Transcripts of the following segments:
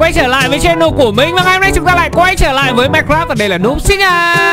quay trở lại với channel của mình. Và ngày hôm nay chúng ta lại quay trở lại với Minecraft. Và đây là Noob. Xin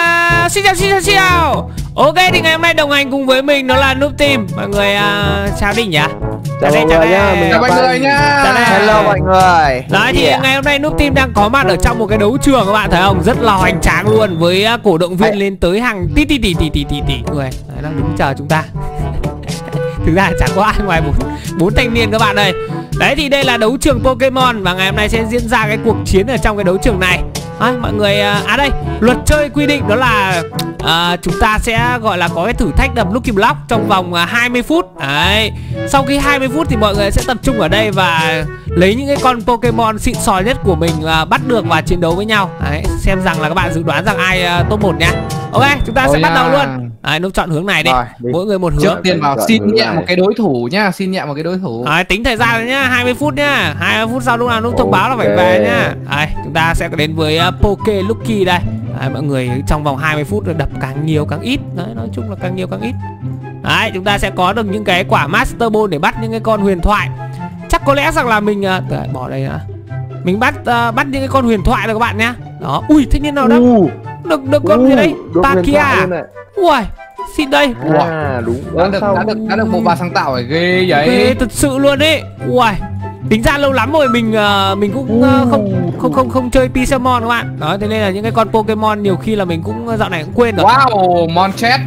chào. Ok, thì ngày hôm nay đồng hành cùng với mình đó là Noob Team. Mọi người chào đi nhỉ. Chào mọi người nhá. Chào mọi người nhá. Hello mọi người. Đấy thì ngày hôm nay Noob Team đang có mặt ở trong một cái đấu trường, các bạn thấy không? Rất là hoành tráng luôn, với cổ động viên lên tới hàng tỷ người. Đấy, đang đứng chờ chúng ta. Thực ra chẳng có ai ngoài bốn thanh niên các bạn ơi. Đấy thì đây là đấu trường Pokemon. Và ngày hôm nay sẽ diễn ra cái cuộc chiến ở trong cái đấu trường này. Mọi người, đây, luật chơi quy định đó là chúng ta sẽ gọi là có cái thử thách đập Lucky Block trong vòng 20 phút. Đấy. Sau khi 20 phút thì mọi người sẽ tập trung ở đây và lấy những cái con Pokemon xịn sò nhất của mình bắt được và chiến đấu với nhau. Đấy, xem rằng là các bạn dự đoán rằng ai top 1 nhá. Ok, chúng ta sẽ bắt đầu luôn. Đấy, Noob chọn hướng này đi. Mỗi người một hướng. Trước tiên vào xin nhẹ một cái đối thủ nhá, xin nhẹ một cái đối thủ. Đấy, tính thời gian nhá, 20 phút nhá. 20 phút sau lúc nào Noob thông báo là phải về nhá. Đấy, chúng ta sẽ đến với Poke Lucky đây. Đấy, mọi người trong vòng 20 phút rồi đập càng nhiều càng ít. Đấy, nói chung là càng nhiều càng ít. Đấy, chúng ta sẽ có được những cái quả Master Ball để bắt những cái con huyền thoại. Chắc có lẽ rằng là mình bỏ đây nữa. Mình bắt những cái con huyền thoại rồi các bạn nhé. Đó, ui, thanh niên nào đó được con gì đấy? Pakia. Ui, xin đây. Đúng. Đã được bộ ba sáng tạo phải ghê vậy. Ghê thật sự luôn đấy. Ui, tính ra lâu lắm rồi mình cũng không chơi Pixelmon các bạn. Đó, thế nên là những cái con Pokemon nhiều khi là mình cũng dạo này cũng quên rồi. Wow, Monchet.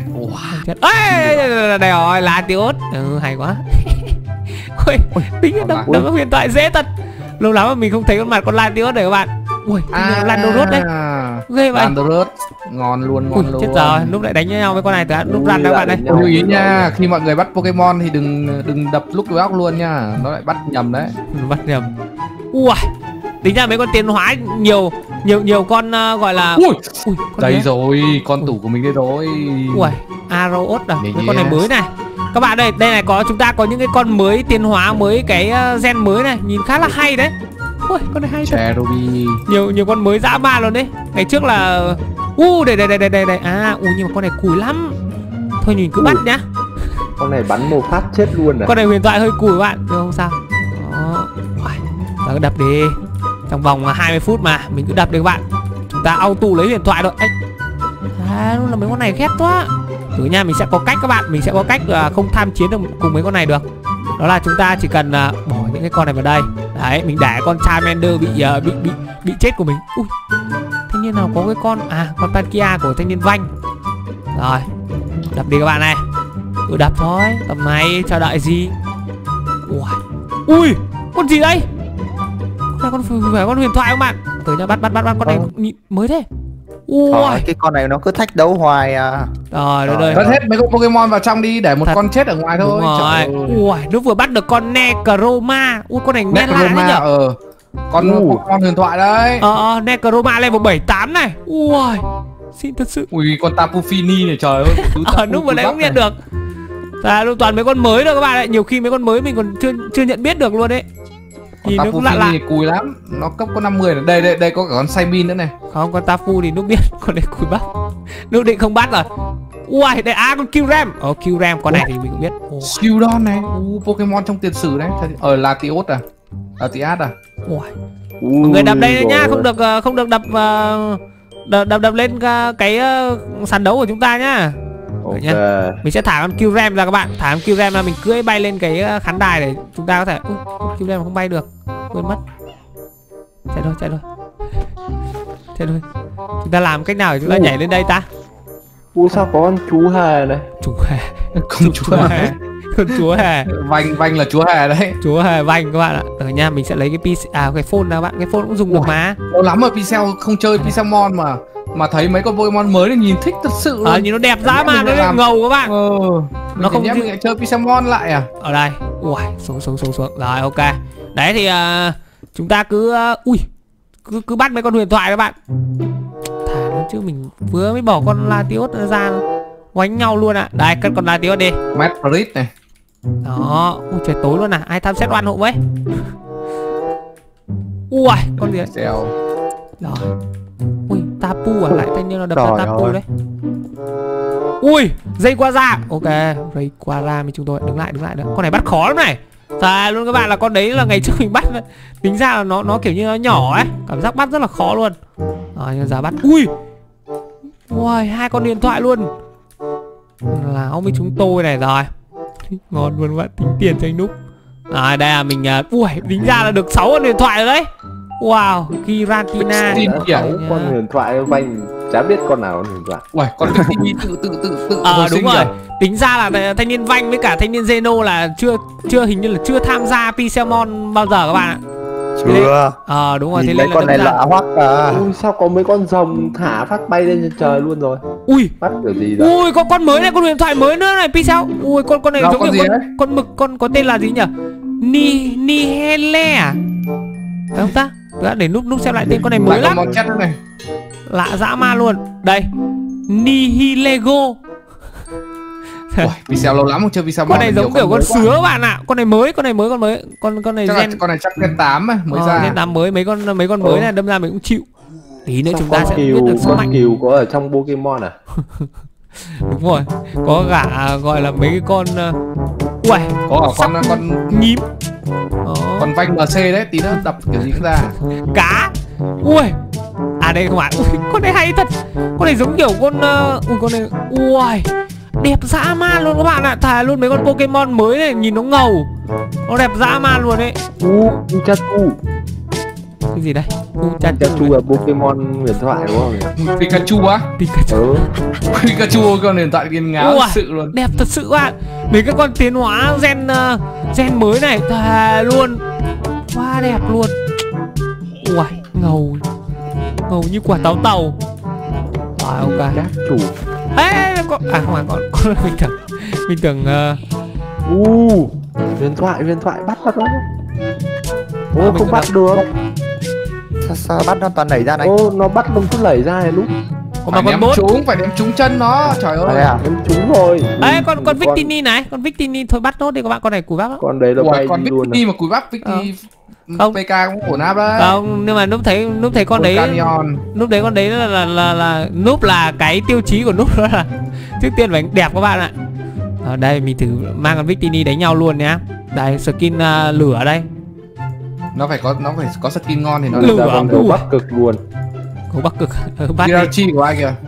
Ê, đây rồi, Latios. Hay quá. Ui, tính đập huyền thoại dễ thật. Lâu lắm mà mình không thấy con mặt con Latios này các bạn. Ui, Landorus đấy. Ghê vậy. Landorus ngon luôn. Chết rồi, lúc lại đánh với nhau với con này từ lúc răn các bạn đấy. Lưu ý nha, khi mọi người bắt Pokemon thì đừng đập lúc block luôn nha, nó lại bắt nhầm đấy. Bắt nhầm. Ui, tính ra mấy con tiến hóa nhiều con gọi là con đây này. Rồi, con tủ của mình đây rồi. Ui, Arrows à, mấy con này mới này. Các bạn đây này chúng ta có những cái con mới tiến hóa mới, cái gen mới này, nhìn khá là hay đấy. Ui, con này hay thật. Nhiều con mới dã man luôn đấy. Ngày trước là đây. Nhưng mà con này cùi lắm. Thôi nhìn cứ bắt nhá. Con này bắn một phát chết luôn à. Con này huyền thoại hơi cùi các bạn, nhưng không sao. Đó. Ta cứ đập đi. Trong vòng 20 phút mà mình cứ đập đi các bạn. Chúng ta auto lấy huyền thoại rồi. Là mấy con này ghét quá. Thử nha, mình sẽ có cách các bạn, mình sẽ có cách không tham chiến được cùng mấy con này được. Đó là chúng ta chỉ cần bỏ những cái con này vào đây. Đấy, mình để con Charmander bị chết của mình. Ui, thanh niên nào có cái con con Palkia của thanh niên Vanh. Rồi, đập đi các bạn này. Cứ đập thôi, tầm này chờ đợi gì. Ui, con gì đây? Con này phải con huyền thoại các bạn. Tới nha, bắt con này mới thế. Cái con này nó cứ thách đấu hoài à. Rồi. Bắt hết mấy con Pokemon vào trong đi, để một con chết ở ngoài thôi. Ui, nó vừa bắt được con Necroma. Ui, con này nghe lạ đấy nhở. Con huyền thoại đấy. Necroma level 78 này. Ui, xinh thật sự. Ui, con Tapu Fini này, trời ơi. Lúc vừa nãy cũng nhận được. Toàn mấy con mới thôi các bạn ạ. Nhiều khi mấy con mới mình còn chưa nhận biết được luôn đấy. Con Tapu Fini cùi lắm. Nó cấp có 50 rồi. Đây có cả con Saimin nữa này. Không, con Tapu thì Noob biết. Con này cùi bắt. Noob định không bắt rồi. Ui, đây con Kyurem. Kyurem, con này thì mình cũng biết. Skyudon này. Pokemon trong tiền sử đấy. Ở Latios à? Latias à? Mọi người đập đây nữa nhá, không được đập lên cái sàn đấu của chúng ta nhá. Mình sẽ thả con Kyurem ra các bạn. Thả con Kyurem ra, mình cưỡi bay lên cái khán đài để chúng ta có thể Kyurem không bay được, quên mất. Chạy thôi. Chúng ta làm cách nào để chúng ta nhảy lên đây ta? Sao có con chú hề này. Con chúa hề. Vanh là chúa hề đấy. Chúa hề Vanh các bạn ạ. Ở nha, mình sẽ lấy cái cái phone nào bạn. Cái phone cũng dùng được mà. Lâu lắm rồi Pixel không chơi Pixelmon mà thấy mấy con Pokemon mới thì nhìn thích thật sự luôn. Nhìn nó đẹp dã man, nó ngầu các bạn. Nó không như mình chơi Pixelmon lại à? Ở đây. Ui, xuống. Rồi, ok. Đấy thì chúng ta cứ cứ bắt mấy con huyền thoại các bạn. Thả nó chứ, mình vừa mới bỏ con Latios ra quánh nhau luôn ạ. Đây, cất con Latios đi. Madrid này. Đó, trời tối luôn à. Ai tham xét oan hộ với. Ui, con gì đấy. Rồi. Ui, Tapu à, lại thanh niên nó đập ra Tapu đấy. Ui, dây qua ra. Ok, dây qua ra mình chúng tôi đứng lại nữa. Con này bắt khó lắm này. Thà luôn các bạn, là con đấy là ngày trước mình bắt. Tính ra là nó kiểu như nó nhỏ ấy, cảm giác bắt rất là khó luôn. Rồi nhưng giờ bắt. Ui, ui, 2 con điện thoại luôn. Láo với chúng tôi này rồi. Ngon luôn các bạn, tính tiền cho anh Núp. Đây là mình ui, tính ra là được 6 con điện thoại rồi đấy. Wow, Giratina. 6 con huyền thoại Vanh chả biết con nào con huyền thoại. Ui, con Victini tự đúng rồi. Tính ra là thanh niên Vanh với cả thanh niên Zeno là chưa hình như là chưa tham gia Pixelmon bao giờ các bạn ạ. Chưa. Đúng rồi, Nhìn thế mấy nên con này lạ hoắc à. Ui, sao có mấy con rồng thả phát bay lên trên trời luôn rồi. Ui, bắt kiểu gì đó. Ui, có con mới này, con điện thoại mới nữa này, Pixel. Ui, con này giống như con mực, con có tên là gì nhỉ? Nihile à? Phải không ta? Để Núp xem lại tên con này mới lắm. Này. Lạ dã man luôn. Đây, Nihilego. Pixel lâu lắm không chơi Pixel. Con này giống kiểu con sứa bạn ạ. Con này mới, con này gen. Con này chắc gen 8 mới ra. Gen 8 mới, mấy con mới này đâm ra mình cũng chịu. Tí nữa chúng ta sẽ biết được sức mạnh. Con cừu có ở trong Pokemon à? Đúng rồi, có cả gọi là mấy cái con ui, có cả con nhím. Con Vanh MC đấy, tí nữa đập kiểu gì cũng ra. Cá. Ui. Đây các bạn. Ui, con này hay thật. Con này giống kiểu con con này. Ui, đẹp dã man luôn các bạn ạ. Thà luôn mấy con Pokemon mới này, nhìn nó ngầu. Nó đẹp dã man luôn đấy. Pikachu. Cái gì đây? Pikachu là Pokemon huyền thoại đúng không? Pikachu á? Pikachu. Pikachu con huyền thoại điên ngáo thật sự luôn. Đẹp thật sự bạn. Mấy cái con tiến hóa gen mới này, thà luôn. Quá đẹp luôn. Ui, ngầu như quả táo tàu. Rồi ok. Các chủ. Không phải con mình tưởng huyền thoại bắt thật đó. Không bắt được. Sao bắt nó toàn nảy ra này? Nó bắt nó cứ lẩy ra này lúc. Phải ném trúng chân nó. Trời ơi. Ném trúng rồi. Con Victini này, con Victini thôi bắt nốt đi các bạn, con này cùi bắp. Con đấy là bay đi luôn. Con Victini mà cùi bắp, Victini không. PK cũng ổn áp đấy. Không, nhưng mà Núp thấy con đấy. Con đấy là Núp là cái tiêu chí của Núp đó là trước tiên phải đẹp các bạn ạ. Ở đây mình thử mang con Victini đánh nhau luôn nhá. Đây skin lửa đây. Nó phải có skin ngon thì nó lửa. Gấu Bắc Cực luôn. Gấu Bắc Cực. Kirachi của ai kìa.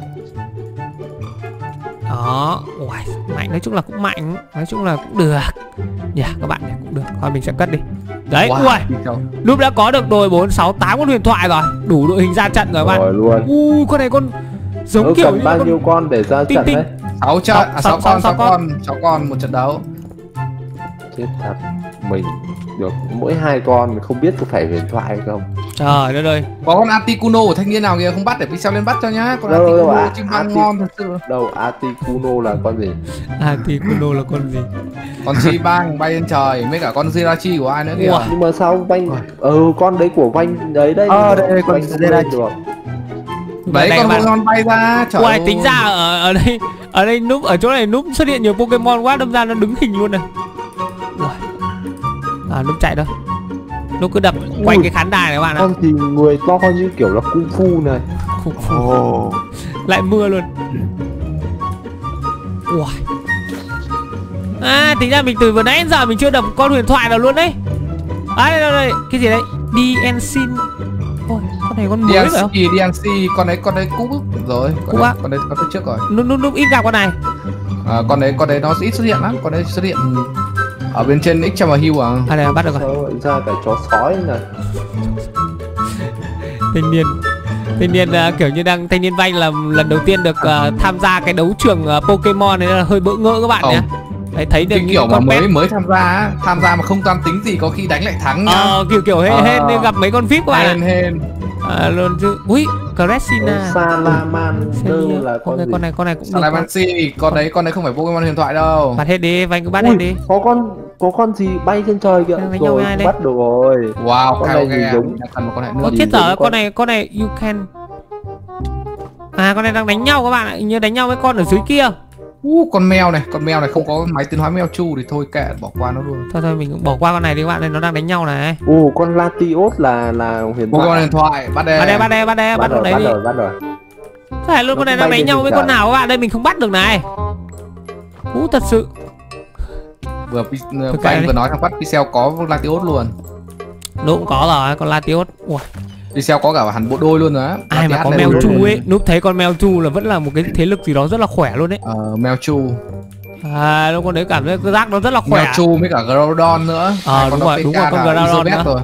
Đó, mạnh, nói chung là cũng mạnh, nói chung là cũng được. Các bạn này cũng được. Thôi mình sẽ cất đi. Đấy, Núp đã có được đồi 4, 6, 8 con huyền thoại rồi. Đủ đội hình ra trận rồi các bạn. Rồi luôn. Con này con giống kiểu như bao nhiêu con để ra trận đấy? 6 con một trận đấu. Chết thật. Mình được mỗi 2 con, mình không biết có phải huyền thoại hay không. Trời đất ơi. Có con Articuno của thanh niên nào kìa, không bắt để Pixel lên bắt cho nhá. Con Articuno chim hoang ngon thật sự. Đâu, Articuno là con gì? Articuno là con gì? Con chim bang bay lên trời, với cả con Jirachi của ai nữa kìa. Nhưng mà sao Vanh con đấy của Vanh đấy đây. Đây con Jirachi được. Đấy con Pokemon bay ra. Trời ơi. Tính ra ở đây Núp, ở chỗ này Núp xuất hiện nhiều Pokemon quá, đâm ra nó đứng hình luôn này. Núp chạy đâu. Núp cứ đập quanh cái khán đài này các bạn ạ. Con thì người to như kiểu là Kung Fu này. Kung Fu. Lại mưa luôn. Tính ra mình từ vừa nãy đến giờ mình chưa đập con huyền thoại nào luôn đấy. Đây, cái gì đấy? DNC. Con này con mới rồi không? DNC, con đấy cũ rồi. Con đấy có từ trước rồi. Núp ít gặp con này. Con đấy nó ít xuất hiện lắm. Con đấy xuất hiện ở bên trên XM Hill à? Đây bắt được rồi. Sao ra cả chó sói này. Thanh niên kiểu như thanh niên Vanh là lần đầu tiên được tham gia cái đấu trường Pokemon này, là hơi bỡ ngỡ các bạn nhé. Đấy, thấy được cái kiểu mà mới tham gia mà không toan tính gì, có khi đánh lại thắng nhá. Kiểu hên nên gặp mấy con VIP các bạn ạ. Luôn chứ. Ui, Cressina. Salamander là con này cũng Salamancy, con đấy không phải Pokemon huyền thoại đâu. Bắt hết đi, Vanh cứ bắt hết đi. Có con gì bay trên trời kìa. Rồi bắt được rồi. Wow, con này gì giống. Chết dở, con này you can. Con này đang đánh nhau các bạn ạ, như đánh nhau với con ở dưới kia. Con mèo này không có máy tiến hóa mèo chu thì thôi kệ, bỏ qua nó luôn. Thôi mình cũng bỏ qua con này đi các bạn, này nó đang đánh nhau này. Con Latios là huyền thoại. Con huyền thoại, bắt con đấy đi. Bắt rồi. Phải luôn, con này đang đánh nhau với con nào các bạn, đây mình không bắt được này. Thật sự. Vừa anh vừa nói thằng bắt Pixel có Latios luôn. Núp cũng có rồi, con Latios. Ui. Pixel có cả hẳn bộ đôi luôn đó. Ai mà có Mewtwo ấy, Núp thấy con Mewtwo là vẫn là một cái thế lực gì đó rất là khỏe luôn đấy. Mewtwo. À, con đấy cảm thấy cái rác nó rất là khỏe. Mewtwo với cả Groudon nữa. Đúng rồi, con Groudon nữa.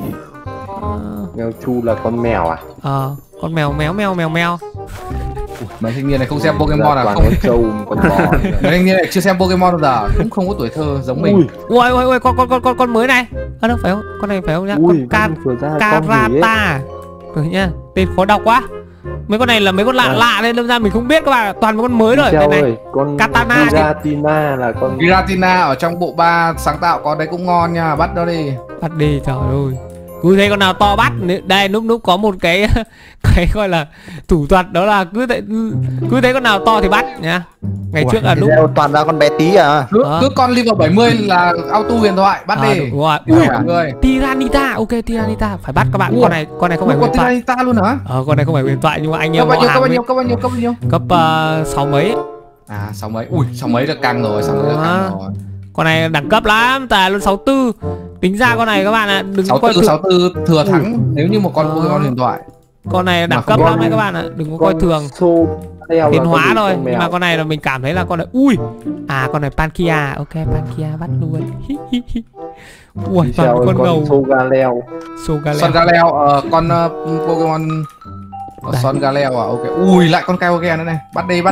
Mewtwo là con mèo à? Con mèo mèo. Mấy thanh niên này không xem Pokemon à? Con Không. trâu, con bò. Mấy thanh niên này chưa xem Pokemon bao giờ, cũng không có tuổi thơ giống mình. Ui, con mới này. Đâu phải không? Con này phải không nhá? Con Karata. Rồi nhá, tên khó đọc quá. Mấy con này là mấy con lạ nên đâm ra mình không biết các bạn, toàn mấy con mới rồi. Cái này con Katana, Giratina là con Giratina ở trong bộ 3 sáng tạo con đấy cũng ngon nha, bắt nó đi. Bắt đi, trời ơi. Cứ thấy con nào to bắt. Đây Núp có một cái gọi là thủ thuật, đó là cứ thấy con nào to thì bắt nhá. Ngày trước là Núp toàn ra con bé tí à. Cứ con level 70 là auto huyền thoại, bắt đi. Đúng rồi. Ui, Tyranitar, ok Tyranitar phải bắt các bạn. Con này không phải huyền thoại. Tyranitar luôn hả? Con này không phải huyền thoại nhưng mà anh em Cấp bao nhiêu? Cấp 6 mấy. À 6 mấy. Ui 6 mấy là căng rồi, 6 mấy là căng rồi. Con này đẳng cấp lắm, tài luôn 64. Tính ra con này các bạn ạ, đừng có coi 64 thừa thắng nếu như một con Pokemon huyền thoại. Con này đẳng cấp lắm đấy các bạn ạ, đừng có coi thường. Tiến hóa thôi, nhưng mà con này là mình cảm thấy là con này con này Pankia, ok Pankia bắt luôn. Ui, toàn con ngầu. Solgaleo, con Pokemon Solgaleo à, ok. Ui lại con Kyogre nữa này, bắt đi.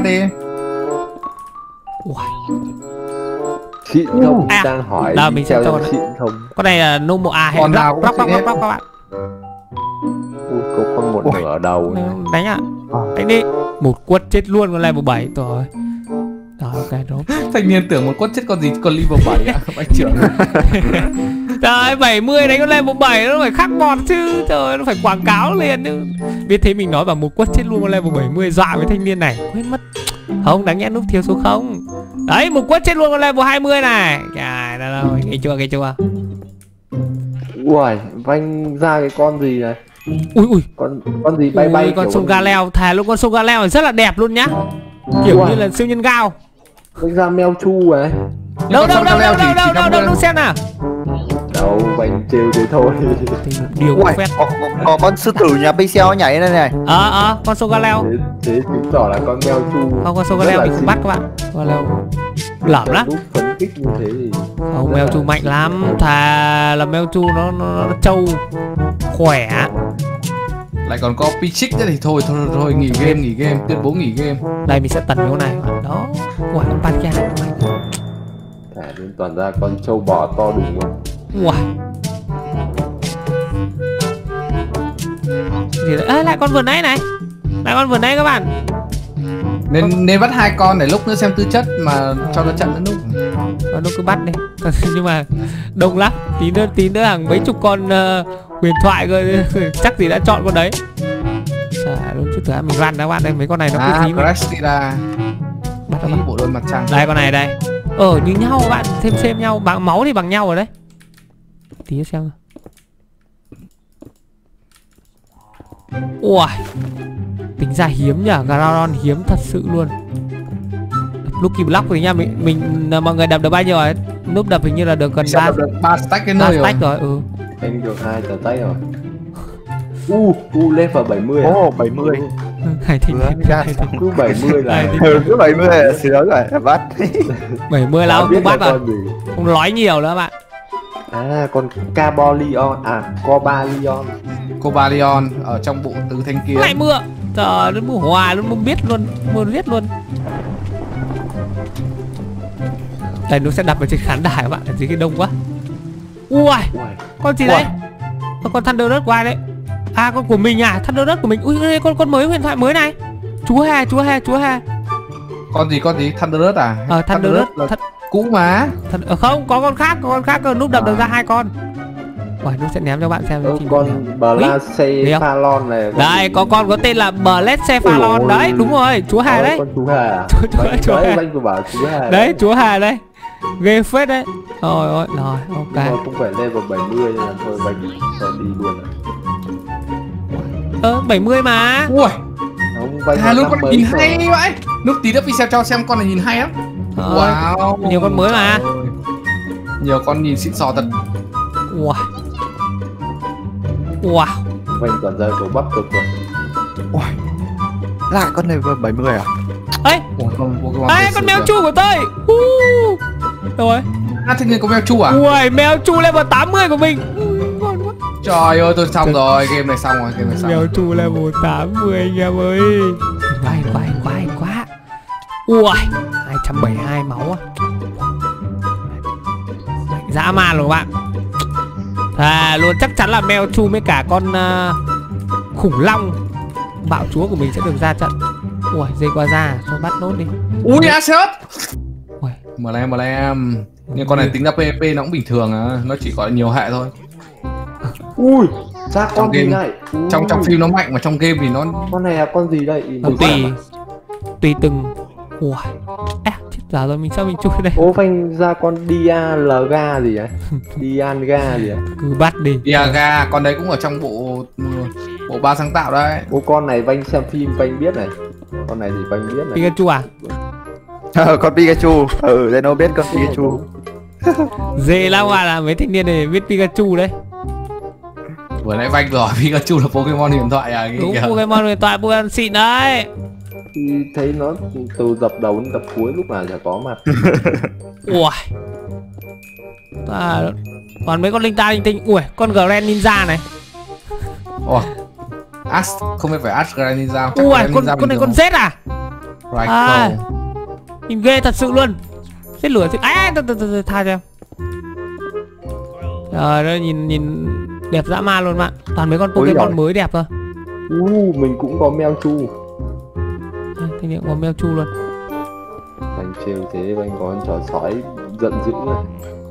Ui. Xịn không? Đang hỏi đâu mình sẽ cho con xịn không? Con này là Nomo A hay Rock các bạn. Ui, có con một nửa ở đầu. Đánh ạ. Đánh đi. Một quất chết luôn con level 7 rồi. Rồi ok đúng. Thanh niên tưởng một quất chết con gì, con level 7 ạ, bác trưởng. Trời 70 đánh con level 7 nó phải khắc bọt chứ. Trời nó phải quảng cáo liền chứ. Biết thế mình nói bảo một quất chết luôn con level 70 dọa với thanh niên này. Quên mất. Không, đáng nhẽ Núp thiếu số 0. Đấy, một quất chết luôn con level 20 này. Trời đâu, nghe chưa. Ui, vanh ra cái con gì này? Ui. Con gì bay con Solgaleo, thà luôn con Solgaleo này rất là đẹp luôn nhá. Kiểu như là siêu nhân gao. Vanh ra Mewtwo này. Đâu xem nào. Đâu, vanh trêu thế thôi. Điều phép. Có con sư tử nhà Pixel nhảy đây này. Con Solgaleo. Thế chứng tỏ là con Mewtwo. Không, con Solgaleo mình không bắt các bạn. Solgaleo lởm lắm. Phấn kích như thế thì không, Mewtwo mạnh lắm, thà là Mewtwo nó trâu khỏe. Lại còn có Pichik nữa thì thôi nghỉ game, tuyên bố nghỉ game. Đây mình sẽ tần cái này đó. Ui, con Pankia này mạnh. thả đến toàn ra con trâu bò to đùng luôn. Ui. Gì đấy? Lại con vườn đấy này. Lại con vườn đấy các bạn. Nên bắt 2 con để lúc nữa xem tư chất mà cho nó trận nữa lúc. Nó cứ bắt đi. Nhưng mà đông lắm. Tí nữa hàng mấy chục con huyền thoại cơ. Chắc gì đã chọn con đấy. Đúng chứ thử mình run các bạn đây, mấy con này nó cứ tí Crestida. Bắt nó bộ đôi mặt trăng. Đây con này đây. Như nhau các bạn, xem nhau, bằng máu thì bằng nhau rồi đấy. Tí xem. Ui. Tính ra hiếm nhỉ, Groudon hiếm thật sự luôn. Lucky Block thì nha, mình mọi người đập được bao nhiêu rồi? Núp đập hình như là được gần 3 stack cái nơi rồi. Anh được 2 tờ tay rồi. Lên vào 70 à? 70. Cứ 70 là cứ 70 là sướng rồi, bắt. 70 là không bắt rồi. Không nói nhiều nữa bạn. Con Cobalion ở trong bộ tứ thanh kiếm. Lại mưa. Trời, nó mưa hoài luôn, mưa biết luôn. Đây nó sẽ đập vào trên khán đài các bạn, dưới cái đông quá. Ui, con gì đấy? Con Thunder Rush qua đấy. Con của mình à, Thunder Rush của mình. Ui, đây con mới, huyền thoại mới này. Chúa hè. Con gì Thunder Rush à? Thunder Rush cũ mà. Không, có con khác núp đập được ra 2 con. Ui, nó sẽ ném cho bạn xem. Con Blacephalon này. Đây, có con có tên là Blacephalon đấy, đúng rồi, chúa hà đấy. Con chúa hà. Chúa hà. Anh vừa bảo chúa hà. Đấy, chúa hà đây. Ghê phết đấy. Rồi, ok. Nhưng mà cũng phải level 70 nên là thôi bánh cho đi luôn. 70 mà. Ui. Luôn con nhìn hay vậy. Lúc tí nữa Pixel cho xem con này nhìn hay lắm. Wow, nhiều con mới mà. Nhiều con nhìn xịn sò thật. Wow. Wow. Vành toàn ra cầu bắc cực rồi. Ui, lại con này 70 à? Ấy, con mèo chu của tôi. Rồi. Thế nên có mèo chu à? Ui, mèo chu level 80 của mình. Ngon quá. Trời ơi, tôi xong rồi, game này xong rồi, game này xong. Mèo chu level 80 anh em ơi. Quá. Ui, 272 máu à. Dã man luôn các bạn. Luôn chắc chắn là mèo chu với cả con khủng long bạo chúa của mình sẽ được ra trận. Ui, dây qua ra, thôi bắt nốt đi. Ui, Asset. Em. Nhưng con này tính ra PVP nó cũng bình thường à, nó chỉ có nhiều hệ thôi. Ui, ra con gì này? Trong phim nó mạnh mà trong game thì nó... Con này là con gì đây? Tùy từng. Ui, chết giờ rồi, mình sao mình chui đây? Ô, phanh ra con Dialga gì ấy? Dialga gì ấy? Cứ bắt đi. Dialga, con đấy cũng ở trong bộ 3 sáng tạo đấy. Ô, con này Vanh xem phim Vanh biết này. Con này thì Vanh biết này. Pikachu à? Con Pikachu. Đây nó biết con Pikachu. Dễ lắm là mấy thanh niên này biết Pikachu đấy. Vừa nãy Vanh rồi, Pikachu là Pokemon huyền thoại à? Đúng, Pokemon huyền thoại, Pokemon xịn đấy. Thì thấy nó từ tập đầu đến tập cuối lúc nào chả có mặt. Ui. Còn mấy con linh ta linh tinh. Ui, con Grand Ninja này. Ủa, không phải Ash Grand Ninja. Ui, con này con Z à? Right. Nhìn ghê thật sự luôn. Xếp lửa chứ. Tha cho em. Trời ơi, nhìn đẹp dã man luôn bạn. Toàn mấy con Pokemon mới đẹp thôi. Mình cũng có Mewtwo. Thế này cũng có Mewtwo luôn. Anh trêu thế anh có con chó sói giận dữ này.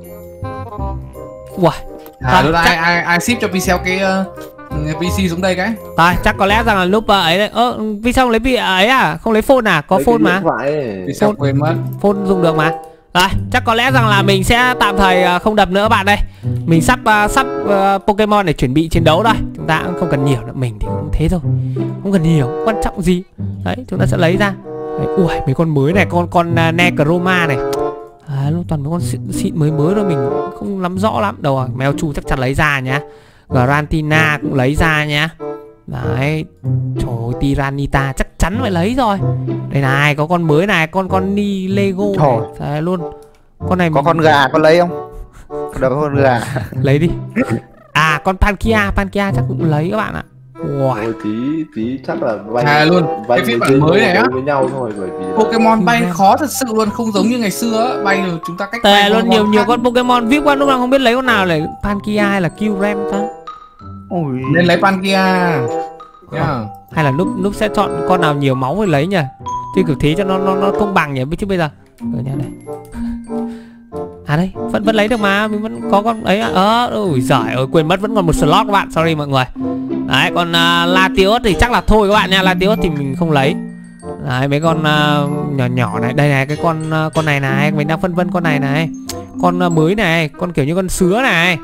Wow. Ai ship cho Pixel cái PC xuống đây cái. Rồi, chắc có lẽ rằng là lúc ấy đấy. Pixel không lấy ấy à? Không lấy phone à? Có lấy phone mà. Pixel quên mất. Phone dùng được mà. Rồi, chắc có lẽ rằng là mình sẽ tạm thời không đập nữa bạn đây. Mình sắp Pokemon để chuẩn bị chiến đấu rồi. Chúng ta cũng không cần nhiều nữa, mình thì cũng thế thôi. Không cần nhiều, quan trọng gì. Đấy, chúng ta sẽ lấy ra. Đấy, ui, mấy con mới này, con Necroma này. Luôn toàn mấy con xịn mới thôi, mình không nắm rõ lắm. Đâu rồi, Mewtwo chắc chắn lấy ra nhá. Grantina cũng lấy ra nhá. Đấy, trời ơi, Tyranitar chắc chắn phải lấy rồi. Đây này, có con mới này, con Ni Lego này. Đấy luôn. Con này có con gà con lấy không? Đâu có con gà. Lấy đi. Con Pankia chắc cũng lấy các bạn ạ. Wow. Tí chắc là vay luôn. Cái phiên bản mới này á với nhau thôi, bởi vì Pokemon bay khó thật sự luôn, không giống như ngày xưa bay rồi chúng ta cách tệ luôn. Nhiều con Pokemon VIP quá, lúc nào không biết lấy con nào, để Pankia hay là Kyurem ta. Ôi, nên lấy Pankia. Hay là núp sẽ chọn con nào nhiều máu rồi lấy nhỉ, chứ kiểu thế cho nó công bằng nhỉ, chứ bây giờ ở nhà đây. Đây vẫn lấy được mà, mình vẫn có con ấy. Ôi giời ơi, quên mất vẫn còn một slot các bạn, sorry mọi người. Đấy, còn Latios thì chắc là thôi các bạn nha. Latios thì mình không lấy. Đấy, mấy con nhỏ này. Đây này, cái con này này, mình đang phân vân con này này. Con mới này, con kiểu như con sứa này.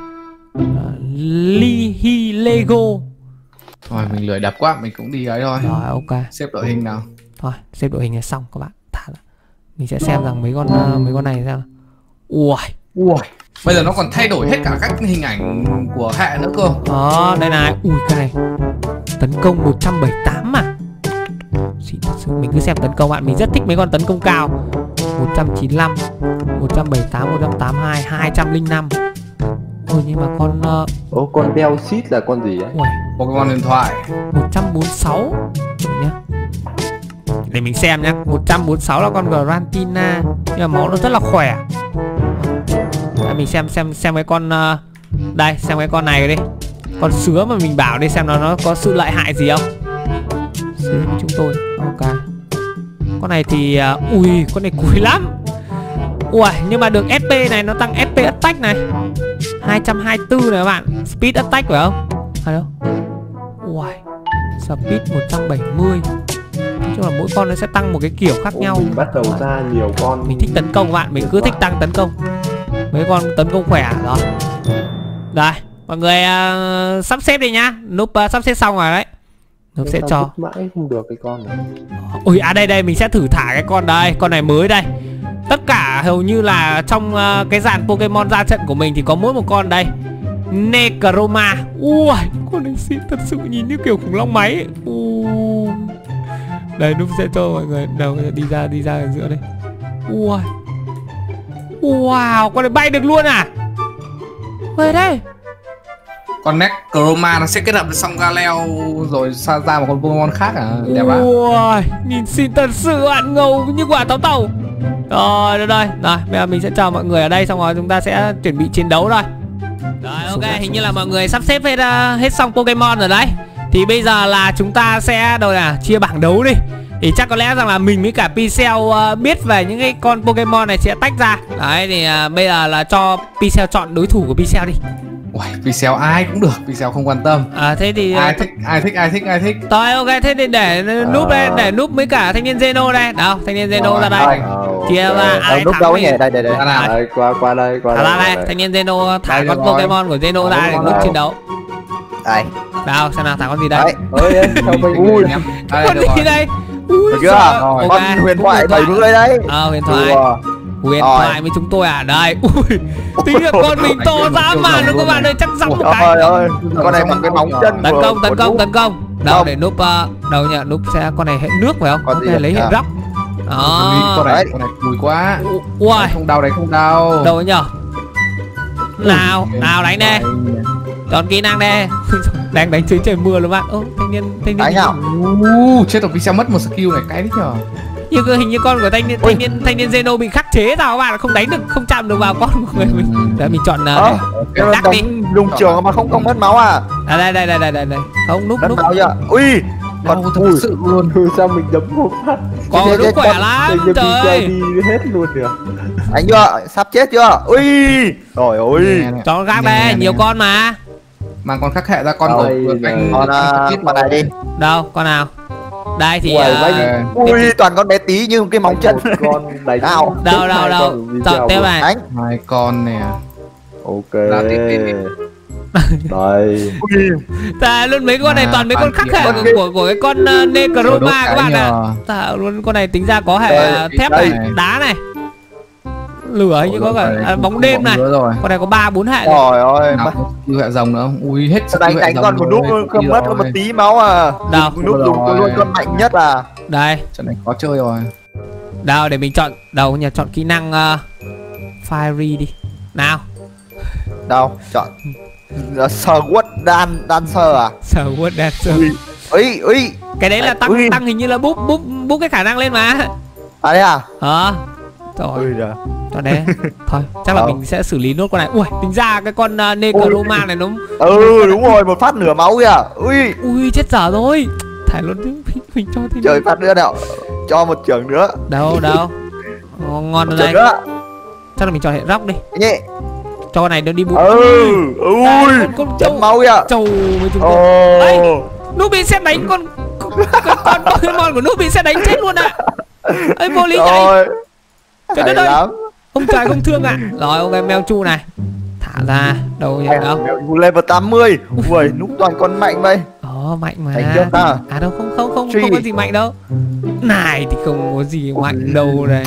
Lihi Lego. Thôi mình lười đập quá, mình cũng đi ấy thôi. Rồi, ok. Xếp đội hình nào. Thôi, xếp đội hình là xong các bạn. Mình sẽ xem rằng mấy con này ra. Ui. Bây giờ nó còn thay đổi hết cả các hình ảnh của hệ nữa cơ. Đây này. Ui, cái này tấn công 178 mà. Xịn thật sự. Mình cứ xem tấn công bạn. Mình rất thích mấy con tấn công cao. 195, 178, 182, 205. Nhưng mà con Bellseed là con gì ấy? Ui, Pokemon điện thoại 146 nhá. Để mình xem nhá. 146 là con Grantina. Nhưng mà máu nó rất là khỏe. Mình xem cái con đây, xem cái con này đi. Con sứa mà mình bảo đi, xem nó có sự lợi hại gì không. Sứa của chúng tôi. Ok. Con này thì ui, con này cùi lắm. Ui, nhưng mà được SP này, nó tăng SP attack này 224 này các bạn. Speed attack phải không? Hay đâu? Ui, speed 170. Nói chung là mỗi con nó sẽ tăng một cái kiểu khác nhau. Mình bắt đầu ra nhiều con. Mình thích tấn công các bạn, mình cứ thích tăng tấn công. Mấy con tấn công khỏe rồi. Đây, mọi người sắp xếp đi nhá. Núp sắp xếp xong rồi đấy. Núp sẽ cho. Mãi không được cái con này. Ui, đây mình sẽ thử thả cái con đây. Con này mới đây. Tất cả hầu như là trong cái dàn Pokemon ra trận của mình thì có mỗi một con đây, Necroma. Ui, con này xịn thật sự, nhìn như kiểu khủng long máy ấy. Đây, Núp sẽ cho mọi người đầu đi ra ở giữa đây. Ui. Wow, con này bay được luôn à? Về đây. Con Necroma nó sẽ kết hợp với song Galeo rồi ra một con Pokemon khác à? Đẹp quá. Ui, nhìn xịn thật sự bạn, ngầu như quả táo tàu. Rồi, được rồi. Rồi, bây giờ mình sẽ chờ mọi người ở đây xong rồi chúng ta sẽ chuẩn bị chiến đấu rồi. Rồi, ok, hình như là mọi người sắp xếp hết xong Pokemon rồi đấy. Thì bây giờ là chúng ta sẽ chia bảng đấu đi. Thì chắc có lẽ rằng là mình với cả Pixel biết về những cái con Pokemon này sẽ tách ra. Đấy, thì bây giờ là cho Pixel chọn đối thủ của Pixel đi. Uầy, Pixel ai cũng được, Pixel không quan tâm. Thế thì ai thích. Rồi, ok, thế thì để Núp đây, để Núp với cả thanh niên Zeno đây. Đâu, thanh niên Zeno ra đây. Chia ra ai Núp thắng đâu thì nhỉ? Đây. Đây, qua đây. Đây, thanh niên Zeno thả con Pokemon của Zeno ra để Núp chiến đấu. Đây. Đâu, xem nào, thả con gì đây? Ui, Con gì đây? Ui, được chưa? Con huyền thoại 70 đấy. Huyền thoại. Huyền thoại với chúng tôi à? Đây. Ui, tính là con mình to dã man luôn các bạn ơi, chắc rắn một cái. Ôi, con này bằng cái móng chân. Tấn công. Đâu để Núp đâu nhỉ? Núp sẽ con này hệ nước phải không? Con này lấy hệ rock. Đó. Con này mùi quá. Ui, không đau. đâu nhỉ? Nào đánh đi. Chọn kỹ năng đi. Đang đánh dưới trời mưa luôn bạn. Thanh niên đánh nào. Chết rồi, Pixel mất một skill này, cái đấy nhờ. Hình như con của thanh niên Zeno bị khắc chế sao các bạn, không đánh được, không chạm được vào con của người mình. Đấy, mình chọn đắc đi. Lùng trường mà không mất máu à? Đây. Không, Núp. Máu chưa? Ui, còn thật sự luôn. Sao mình đấm một phát? Con Núp khỏe lắm trời. Đi hết luôn kìa. Anh chưa? Sắp chết chưa? Ui, trời ơi. Cho con khác đây, nhiều con mà. Mang con khác hệ ra, con của anh. Con này đi. Đâu, con nào? Đây thì ui, toàn con bé tí như cái móng chân. Con đánh nào. Đâu. Chọn tiếp này. Hai con nè. Ok. Đây. Ta luôn mấy con này toàn mấy con khác hệ của cái con Necroma các bạn ạ. Ta luôn con này tính ra có hệ thép này, đá này, lửa như có cả bóng đêm này. Con này có 3-4 hệ. Trời ơi, như hệ rồng nữa không? Ui, hết đánh con của Núp không mất một tí máu à. Đâu, Núp dùng luôn con mạnh nhất à. Đây, trận này khó chơi rồi. Đâu để mình chọn đầu nhỉ, chọn kỹ năng Fiery đi. Nào. Đâu, chọn Sword Dancer à? Sword Dancer. Ui. Cái đấy là tăng hình như là búp cái khả năng lên mà. À đấy à? Rồi. Còn đấy. Thôi, chắc là mình sẽ xử lý nốt con này. Ui, tính ra cái con Necroma này nó. Đúng rồi, một phát nửa máu kìa. Ui, chết dở rồi. Thải luôn chứ. Mình cho thêm. Trời, phát nữa nào. Cho một trưởng nữa. Đâu. Ngon rồi đây. Chắc là mình chọn hệ rock đi. Nhẹ. Cho con này nó đi bụi. Ui, chấm máu kìa. Trâu với chúng tôi. Ấy, Nubin sẽ đánh con Pokemon của Nubin sẽ đánh chết luôn ạ. Ấy, vô lý vậy. Trời đất ơi. Ông trời không thương ạ. Rồi, ok, Mewtwo này. Thả ra. Đâu nhỉ? Đâu. Level 80. Ui, Núp toàn con mạnh vậy. Mạnh mà. À đâu, không có gì mạnh đâu. Này thì không có gì mạnh đâu này.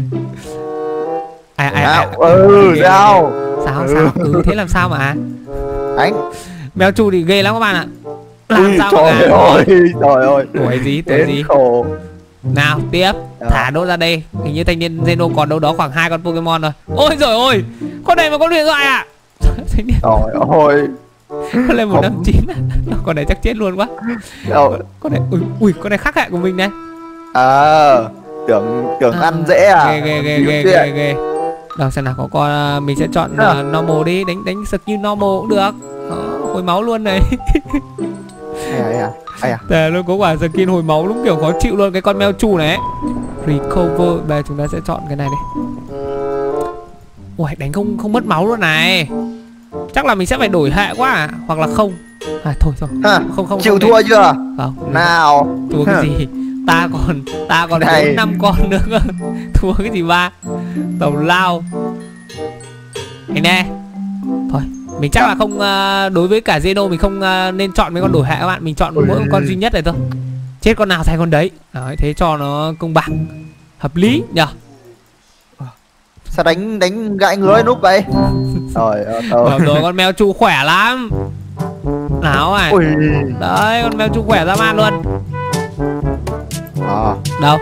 Sao? Thế làm sao mà anh Mewtwo thì ghê lắm các bạn ạ. Làm sao trời ơi. Tuổi gì khổ. Nào tiếp. Thả đốt ra đây. Hình như thanh niên Zeno còn đâu đó khoảng 2 con Pokemon rồi. Ôi giời ơi, con này mà có điện thoại à? Trời ơi, con lên 159. Con này chắc chết luôn quá. Con này con này khác hệ của mình này. Tưởng ăn dễ à? Ghê. Đâu xem nào, có con mình sẽ chọn normal đi, đánh skill normal cũng được. Hồi máu luôn này. Tè luôn, có quả skin hồi máu đúng kiểu khó chịu luôn. Cái con Mewtwo này ấy. Recover, bây giờ chúng ta sẽ chọn cái này đi. Ui, đánh không mất máu luôn này. Chắc là mình sẽ phải đổi hệ quá à? Hoặc là không. Thôi không chịu thua chưa? Không. Nào. Thua cái gì? Ta còn 4-5 con nữa cơ. Thua cái gì ba? Tàu lao. Anh nè. Thôi, mình chắc là không, đối với cả Zeno mình không nên chọn mấy con đổi hệ các bạn. Mình chọn mỗi một con duy nhất này thôi. Chết con nào thay con đấy. Đấy, thế cho nó công bằng, hợp lý nhỉ. Sao đánh gãy ngứa núp vậy? Rồi rồi con mèo chu khỏe lắm. Nào này. Ui. Đấy con mèo chu khỏe ra man luôn. Đâu?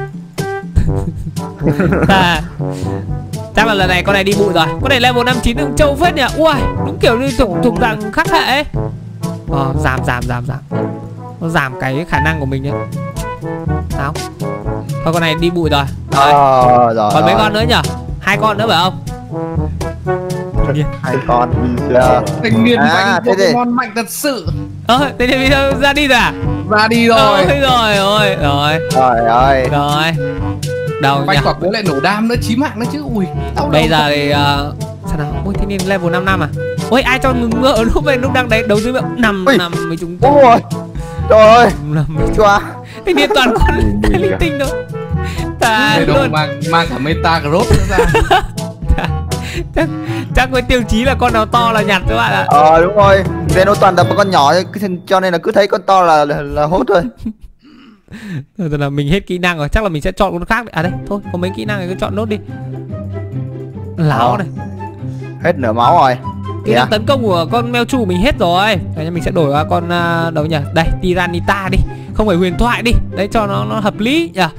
Chắc là lần này con này đi bụi rồi. Con này level 59 cũng trâu phết nhỉ. Ui, đúng kiểu như thuộc dạng khắc hệ ấy. Giảm. Nó giảm cái khả năng của mình nhá. Sao? Thôi con này đi bụi rồi. Rồi. Còn mấy con nữa nhỉ? 2 con nữa phải không? 2 con. Thanh niên vành Pokemon mạnh thật sự. Thế thì ra đi rồi à? Ra đi rồi. Rồi. Đâu Vành nhỉ? quả cố lại nổ đam nữa, chí mạng nữa chứ. Ui. Bây giờ thì sao nào? Ui thanh niên level 5 năm à? Ôi ai cho ngừng ngựa lúc này lúc đang đấu dưới miệng nằm với chúng ta. Ôi. Trời ơi. Chua. Thanh niên toàn con linh tinh thôi. Ta luôn mang cả Metagross nữa ra. chắc với tiêu chí là con nào to là nhặt các bạn ạ. Đúng rồi. Zeno toàn đập con nhỏ cho nên là cứ thấy con to là hốt thôi. Rồi là mình hết kỹ năng rồi, chắc là mình sẽ chọn con khác. À đây, thôi, có mấy kỹ năng này cứ chọn nốt đi. Láo này. Hết nửa máu rồi. Kỹ năng tấn công của con Mewtwo mình hết rồi. Đấy, mình sẽ đổi qua con đâu nhỉ? Đây, Tyranitar đi. Không phải huyền thoại đi. Đấy cho nó hợp lý nhỉ.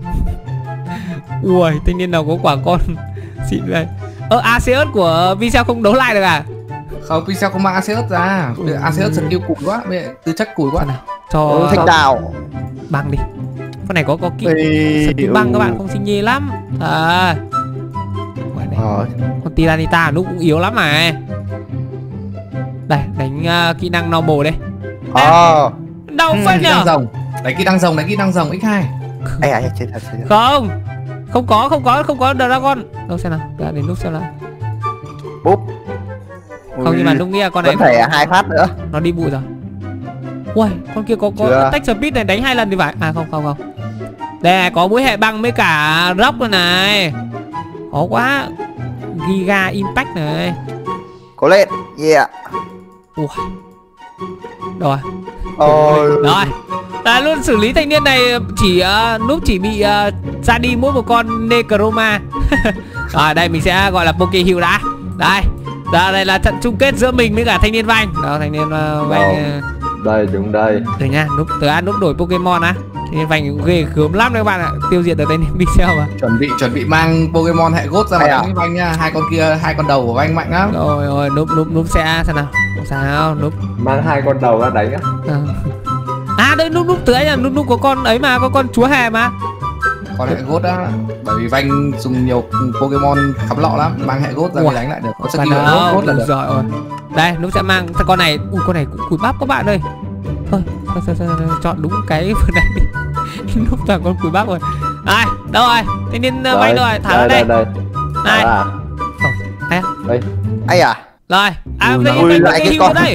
Ui, thanh niên nào có quả con xịn đây. Arceus của Vincel không đấu lại được à? Không, Vincel không mang Arceus ra. Arceus giật yêu củi quá, tư chất củi quá. Nào, cho thanh đào băng đi. Con này có kỹ băng các bạn, không xinh nhê lắm. Con Tyranitar nó cũng yếu lắm này. Đây, đánh kỹ năng normal đây. Đau phết nhở. Đánh kỹ năng rồng x2. Chết thật. Không có Dragon. Đâu xem nào, đến lúc xem nào. Búp. Không, nhưng mà lúc kia con này vẫn phải 2 phát nữa. Nó đi bụi rồi. Ui, con kia có tách speed này đánh 2 lần thì phải. À không. Đây này, có mũi hệ băng với cả rock rồi này. Khó quá. Giga Impact này. Cố lên. Ui. Rồi. Rồi. Luôn xử lý thanh niên này núp chỉ bị ra đi mỗi một con Necroma. Rồi đây mình sẽ gọi là Pokeheal đã. Đây là trận chung kết giữa mình với cả thanh niên Vành. Đó, thanh niên Vành. Đây, đứng đây. Được nha, núp đổi Pokemon á. Thanh niên Vành cũng ghê gớm lắm đấy các bạn ạ. Tiêu diệt được thanh niên Pixel mà. Chuẩn bị mang Pokemon hệ gốt ra mà đánh với Vành nha. Hai con đầu của Vành mạnh lắm. Rồi, núp sẽ sao nào? Không sao, núp mang 2 con đầu ra đánh á. Đây núp từ ấy là núp có con ấy mà, có con chúa hề mà. Con hệ gốt đó, bởi vì Vành dùng nhiều Pokemon khắm lọ lắm, mang hệ gốt ra mới đánh lại được. Có skill gốt là được. Rồi. Đây, núp sẽ mang con này. Con này cũng cùi bắp các bạn ơi. Thôi, chọn đúng cái vừa này đi. Núp toàn con cùi bắp rồi. Đây, đâu rồi? Thanh niên Vành rồi, thả ra đây. Này. Ai à? Rồi, lại cái con đây.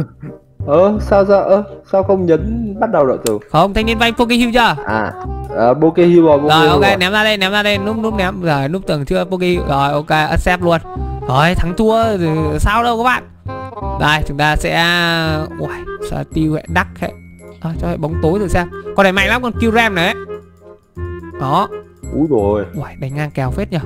Sao không nhấn bắt đầu đội từ? Không, thanh niên Vành Pokeheal chưa? Pokeheal rồi. Rồi ok, ném ra đây, núp ném. Rồi, núp tưởng chưa Pokeheal. Rồi ok, accept luôn. Rồi, thắng thua sao đâu các bạn. Đây, chúng ta sẽ sao tiêu hệ đắc hệ. Cho hệ bóng tối thử xem. Con này mạnh lắm, con Kyurem này ấy. Đó. Úi rồi. Đánh ngang kèo phết nhỉ.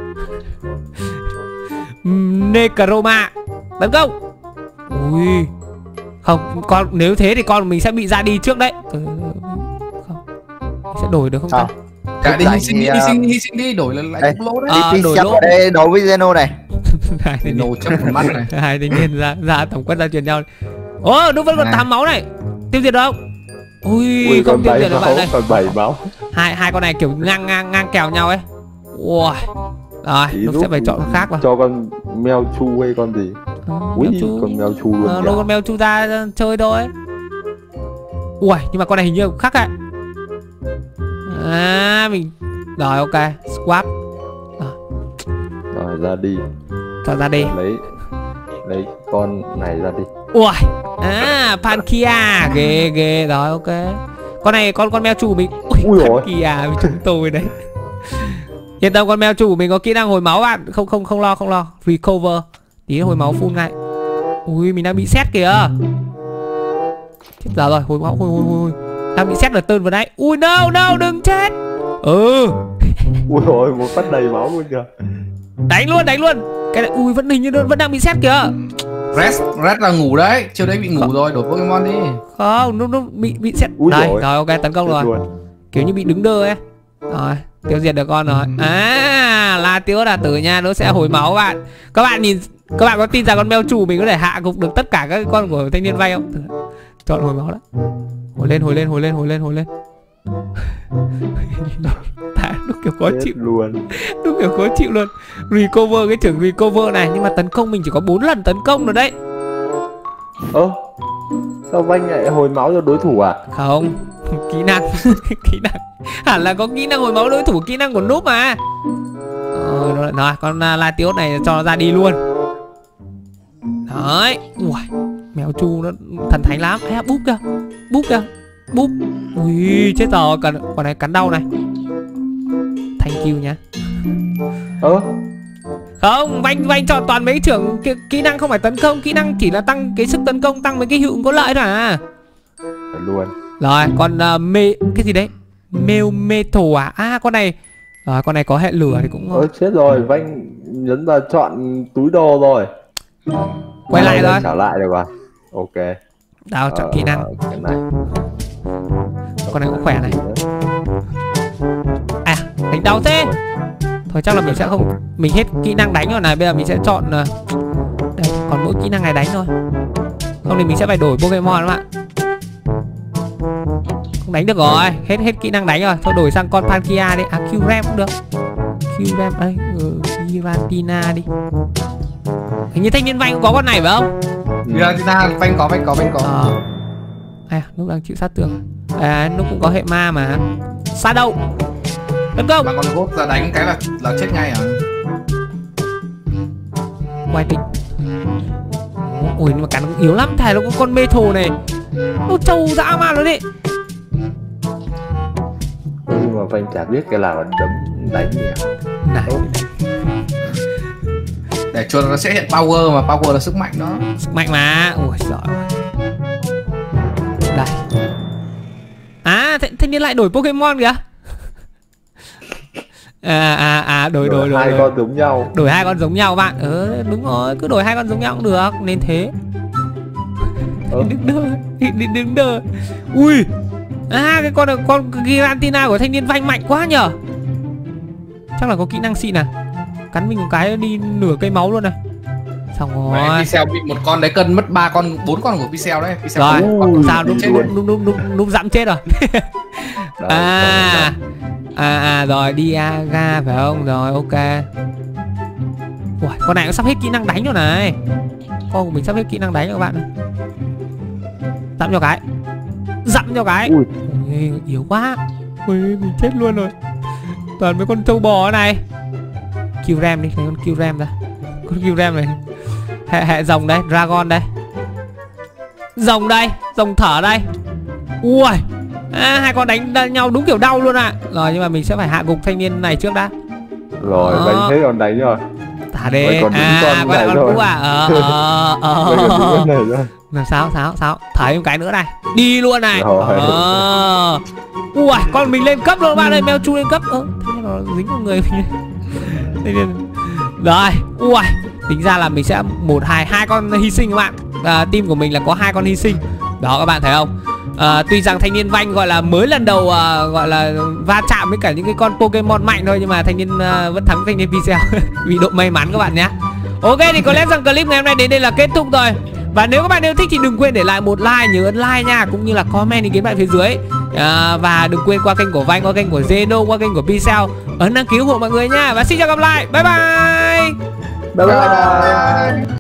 Necroma tấn công. Ui. Không, nếu thế thì con mình sẽ bị ra đi trước đấy. Không. Mình sẽ đổi được không ta? Cả đi hy sinh đi, đổi lại lỗ đấy. Đổi lỗ. Đối với Zeno này. Zeno chấp một mắt này. Hai thanh niên ra tổng quát ra truyền nhau. Nó vẫn còn 8 máu này. Tiêu diệt được không? Ui, không tiêu diệt được bạn đây. Còn 7 máu. Hai con này kiểu ngang kèo nhau ấy. Ui. Rồi, nó sẽ phải chọn con khác vào. Cho con Mewtwo hay con gì? Con Mewtwo luôn. Con Mewtwo ra chơi thôi. Ui, nhưng mà con này hình như khác ạ. Mình rồi ok, swap. Rồi ra đi. Cho ra đi. Lấy con này ra đi. Ui, Pankia, ghê rồi ok. Con này con Mewtwo mình. Ui Pankia với chúng tôi đấy. Yên tâm, con Mewtwo của mình có kỹ năng hồi máu bạn, không lo. Recover. Tí hồi máu full ngay. Ui, mình đang bị xét kìa. Chết giờ rồi, hồi máu. Đang bị xét là tơn vừa nãy. Ui no, đừng chết. Ui ôi, một phát đầy máu luôn kìa. Đánh luôn. Cái này ui vẫn hình như vẫn đang bị xét kìa. Red là ngủ đấy, chiều đấy bị ngủ rồi, đổi Pokemon đi. Không, nó bị xét. Đây, rồi ok, tấn công rồi. Kiểu như bị đứng đơ ấy. Rồi, tiêu diệt được con rồi. La Tiếu là tử nha, nó sẽ hồi máu bạn. Các bạn có tin rằng con Mewtwo mình có thể hạ gục được tất cả các con của thanh niên vay không? Chọn hồi máu đã. Hồi lên. Nó kiểu khó chịu luôn. Nó kiểu khó chịu luôn. Recover, cái trưởng recover này. Nhưng mà tấn công mình chỉ có 4 lần tấn công rồi đấy. Sao Vanh lại hồi máu cho đối thủ à? Không, kỹ năng. Kỹ năng hẳn là có kỹ năng hồi máu đối thủ, kỹ năng của núp mà. Rồi, con La Tiếu này cho nó ra đi luôn. Đấy. Ui, Mewtwo nó thần thánh lắm. Búp kìa. Ui, chết rồi, con này cắn đau này. Thank you nhá. Không, Vanh chọn toàn mấy trưởng kỹ năng không phải tấn công, kỹ năng chỉ là tăng cái sức tấn công, tăng mấy cái hiệu ứng có lợi thôi à. Luôn. Rồi, còn cái gì đấy? Metal à? Con này. Rồi, con này có hệ lửa thì cũng chết rồi, Vanh nhấn vào chọn túi đồ rồi. Quay lại rồi. Trở lại được rồi. Ok. Đâu, chọn kỹ năng. Cái này. Con này cũng khỏe này. À, đánh đau thế. Thôi chắc là mình sẽ không. Mình hết kỹ năng đánh rồi này. Bây giờ mình sẽ chọn. Đây, còn mỗi kỹ năng này đánh thôi. Không thì mình sẽ phải đổi Pokemon các bạn. Không đánh được rồi. Hết kỹ năng đánh rồi. Thôi đổi sang con Palkia đi. À, Kyurem cũng được. Kyurem đây. Giratina đi. Hình như thanh niên Vanh cũng có con này phải không? Giratina, Vanh có. Lúc đang chịu sát thương. Nó cũng có hệ ma mà. Shadow. Tấn công. Mà con gốt ra đánh cái là chết ngay à? Quay tính. Ui, nhưng mà cắn cũng yếu lắm. Thầy nó có con Metal này. Nó trâu dã man luôn đi. Nhưng mà Vanh chả biết cái nào là đấm đánh gì. Này. Để cho nó sẽ hiện power, mà power là sức mạnh đó. Sức mạnh mà. Ui giời ơi. Đây. À, thanh niên lại đổi Pokemon kìa. Đổi hai con giống nhau. Đổi 2 con giống nhau bạn. Đúng rồi, cứ đổi 2 con giống nhau cũng được. Nên thế. Đứng đơ. Ui. Cái con Giratina của thanh niên Vanh mạnh quá nhở. Chắc là có kỹ năng xịn à. Cắn mình một cái đi nửa cây máu luôn này. Xong rồi. Pixel bị một con đấy cân mất 4 con của Pixel đấy. Pixel rồi, sao núp dẫm chết rồi. Rồi đi Aga phải không? Rồi ok. Ui, con này cũng sắp hết kỹ năng đánh rồi này. Con của mình sắp hết kỹ năng đánh rồi các bạn. Dẫm cho cái. Ui, yếu quá. Ui, mình chết luôn rồi. Toàn mấy con trâu bò này. Kyurem đi, lấy con Kyurem ra. Con Kyurem này. Hệ rồng đây, Dragon đây. Rồng đây, rồng thở đây. Ui. 2 con đánh nhau đúng kiểu đau luôn ạ. Rồi nhưng mà mình sẽ phải hạ gục thanh niên này trước đã. Rồi, đánh hết còn đánh rồi. Thả đi. Quay lại con cũ à. Sao? Thả thêm cái nữa này. Đi luôn này. Ui, con mình lên cấp luôn bạn ơi, Mewtwo lên cấp. Thế nó dính vào người mình. Rồi, ui, tính ra là mình sẽ 2 con hy sinh các bạn. Team của mình là có 2 con hy sinh. Đó các bạn thấy không? Tuy rằng thanh niên Vanh gọi là mới lần đầu gọi là va chạm với cả những cái con Pokemon mạnh thôi, nhưng mà thanh niên vẫn thắng thanh niên Pixel. Vì độ may mắn các bạn nhé. Ok thì có lẽ rằng clip ngày hôm nay đến đây là kết thúc rồi. Và nếu các bạn yêu thích thì đừng quên để lại một like, nhớ ấn like nha, cũng như là comment ý kiến bạn phía dưới. Và đừng quên qua kênh của Vanh, qua kênh của Zeno, qua kênh của Pixel ấn đăng ký ủng hộ mọi người nha. Và xin chào gặp lại. Bye bye. Bye bye.